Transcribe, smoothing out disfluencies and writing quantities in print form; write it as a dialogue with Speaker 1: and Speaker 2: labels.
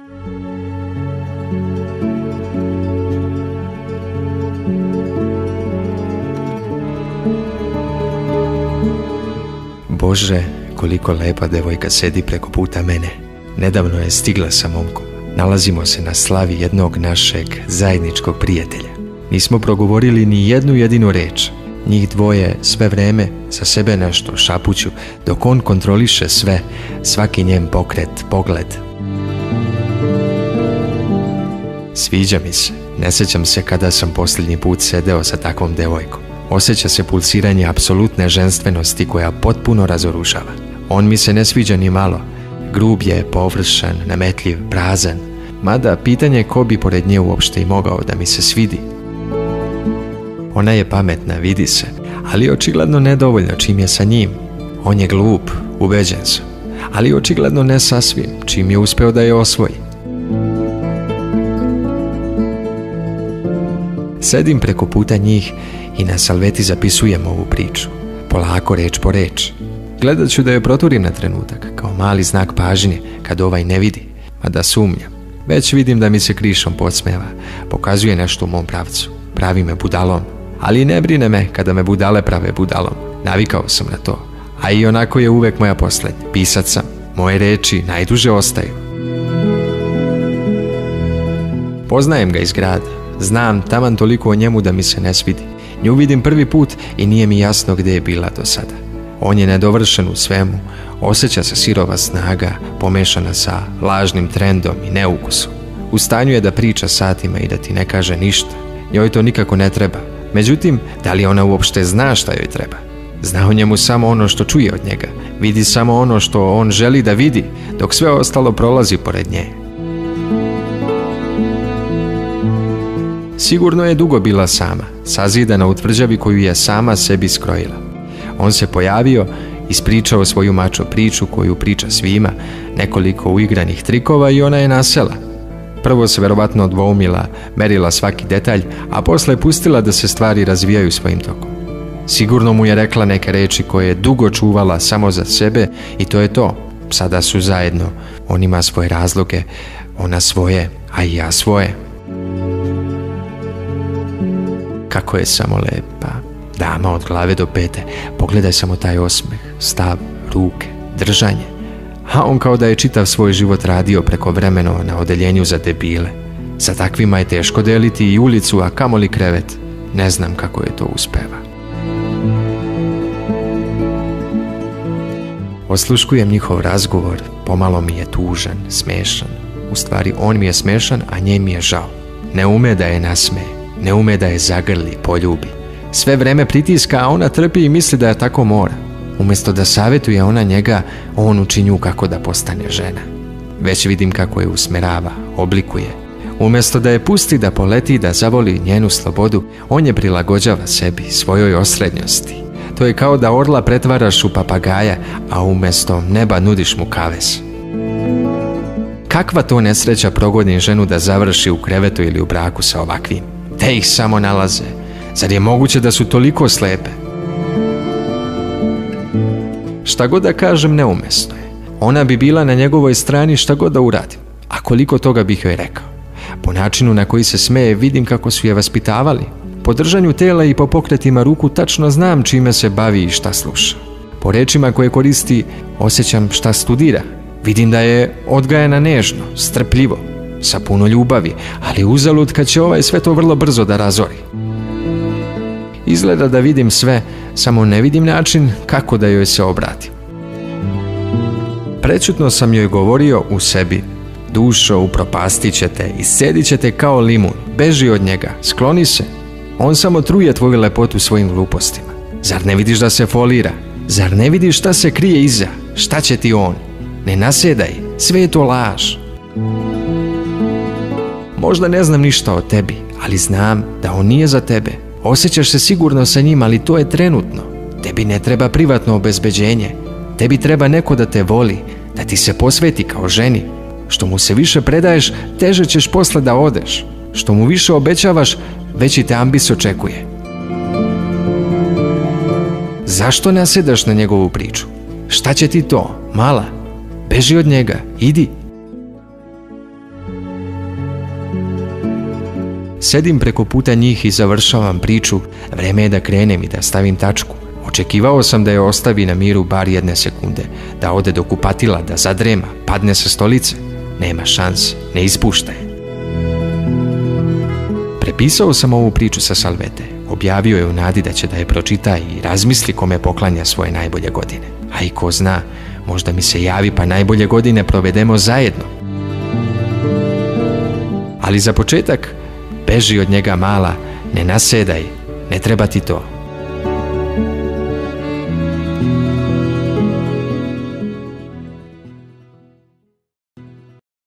Speaker 1: Bože, koliko lepa devojka sedi preko puta mene. Nedavno je stigla sa momkom. Nalazimo se na slavi jednog našeg zajedničkog prijatelja. Nismo progovorili ni jednu jedinu reč. Njih dvoje sve vreme za sebe nešto šapuću, dok on kontroliše sve, svaki njen pokret, pogled. Sviđa mi se. Ne sjećam se kada sam posljednji put sedeo sa takvom devojkom. Osjeća se pulsiranje apsolutne ženstvenosti koja potpuno razoružava. On mi se ne sviđa ni malo. Grub je, površan, nametljiv, prazan. Mada pitanje je ko bi pored nje uopšte i mogao da mi se svidi. Ona je pametna, vidi se, ali očigledno nedovoljno čim je sa njim. On je glup, ubeđen sam, ali očigledno ne sasvim, čim je uspeo da je osvoji. Sedim preko puta njih i na salveti zapisujem ovu priču, polako, reč po reč. Gledat ću da joj proturim na trenutak, kao mali znak pažnje, kad ovaj ne vidi, mada sumnjam. Već vidim da mi se krišom podsmeva, pokazuje nešto u mom pravcu, pravi me budalom. Ali ne brine me kada me budale prave budalom, navikao sam na to, a i onako je uvek moja poslednja. Pisac sam, moje reči najduže ostaju. Poznajem ga iz grada, znam taman toliko o njemu da mi se ne svidi. Nju vidim prvi put i nije mi jasno gde je bila do sada. On je nedovršen u svemu, osjeća se sirova snaga, pomešana sa lažnim trendom i neukusom. U stanju je da priča satima i da ti ne kaže ništa. Njoj to nikako ne treba. Međutim, da li ona uopšte zna šta joj treba? Zna o njemu samo ono što čuje od njega, vidi samo ono što on želi da vidi, dok sve ostalo prolazi pored nje. Sigurno je dugo bila sama, sazidana u tvrđavi koju je sama sebi skrojila. On se pojavio, ispričao svoju mačo priču koju priča svima, nekoliko uigranih trikova i ona je nasela. Prvo se verovatno dvoumila, merila svaki detalj, a posle pustila da se stvari razvijaju svojim tokom. Sigurno mu je rekla neke reči koje je dugo čuvala samo za sebe i to je to. Sada su zajedno. On ima svoje razloge, ona svoje, a i ja svoje. Kako je samo lepa. Dama od glave do pete. Pogledaj samo taj osmeh, stav, ruke, držanje. A on kao da je čitav svoj život radio preko vremena na odeljenju za debile. Sa takvima je teško deliti i ulicu, a kamoli krevet. Ne znam kako je to uspeva. Osluškujem njihov razgovor, pomalo mi je tužan, smešan. U stvari on mi je smešan, a nje mi je žao. Ne ume da je nasmeje, ne ume da je zagrli, poljubi. Sve vreme pritiska, a ona trpi i misli da je tako mora. Umjesto da savjetuje ona njega, on uči nju kako da postane žena. Već vidim kako je usmerava, oblikuje. Umjesto da je pusti da poleti, da zavoli njenu slobodu, on je prilagođava sebi, svojoj osrednjosti. To je kao da orla pretvaraš u papagaja, a umjesto neba nudiš mu kavez. Kakva to nesreća progoni ženu da završi u krevetu ili u braku sa ovakvim? Te ih samo nalaze. Zar je moguće da su toliko slepe? Šta god da kažem, neumesno je. Ona bi bila na njegovoj strani šta god da uradim. A koliko toga bih joj rekao. Po načinu na koji se smeje vidim kako su je vaspitavali. Po držanju tela i po pokretima ruku tačno znam čime se bavi i šta sluša. Po rečima koje koristi osjećam šta studira. Vidim da je odgajana nežno, strpljivo, sa puno ljubavi, ali uzalud kad će ovaj sve to vrlo brzo da razori. Izgleda da vidim sve, samo ne vidim način kako da joj se obratim. Prećutno sam joj govorio u sebi: dušo, upropastit će te, iscedit će te kao limun, beži od njega, skloni se. On samo truje tvoju lepotu svojim glupostima. Zar ne vidiš da se folira? Zar ne vidiš šta se krije iza? Šta će ti on? Ne nasedaj, sve je to laž. Možda ne znam ništa o tebi, ali znam da on nije za tebe. Osjećaš se sigurno sa njim, ali to je trenutno. Tebi ne treba privatno obezbeđenje. Tebi treba neko da te voli, da ti se posveti kao ženi. Što mu se više predaješ, teže ćeš posle da odeš. Što mu više obećavaš, veći te ambis očekuje. Zašto nasedaš na njegovu priču? Šta će ti to, mala? Beži od njega, idi. Sedim preko puta njih i završavam priču. Vreme je da krenem i da stavim tačku. Očekivao sam da je ostavi na miru bar 1 sekunde, da ode do kupatila, da zadrema, padne sa stolice. Nema šanse, ne ispušta je. Prepisao sam ovu priču sa salvete, objavio je u nadi da će da je pročita i razmisli kome poklanja svoje najbolje godine. A i ko zna, možda mi se javi pa najbolje godine provedemo zajedno. Ali za početak, beži od njega mala, ne nasedaj, ne treba ti to.